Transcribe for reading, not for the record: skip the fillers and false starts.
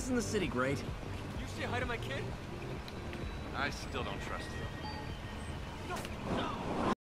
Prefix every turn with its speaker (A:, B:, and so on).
A: Isn't the city great?
B: You say hi to my kid?
C: I still don't trust you.